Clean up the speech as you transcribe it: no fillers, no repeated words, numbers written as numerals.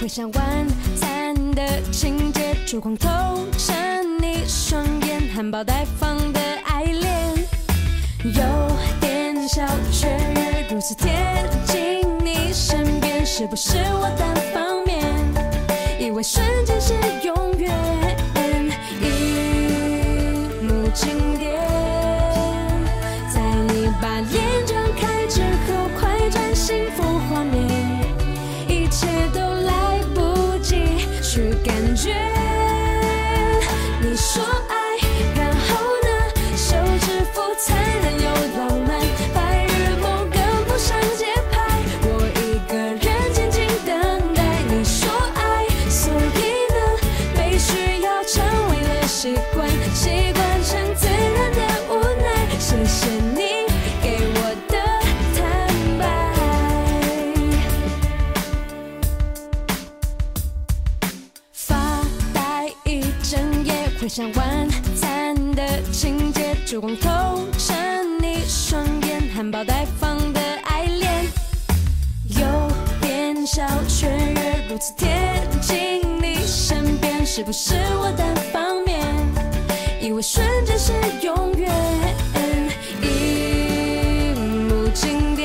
回想晚餐的情节，烛光透成你双眼，含苞待放的爱恋，有点小雀跃，如此贴近你身边，是不是我单方面以为瞬间是永远？一幕经典，在你把脸张开之后，快转幸福画面，一切都来不及去感觉。你说爱，然后呢？手指腹残忍又浪漫，白日梦跟不上节拍，我一个人静静等待。你说爱，所以呢，被需要成为了习惯，习惯成自然的无奈。谢谢你给我的坦白，发呆一整夜，回想晚餐的情节，烛光透成你双眼，含苞待放的爱恋，有点小雀跃，如此贴近你身边，是不是我单方面以为瞬间是永远？一幕经典。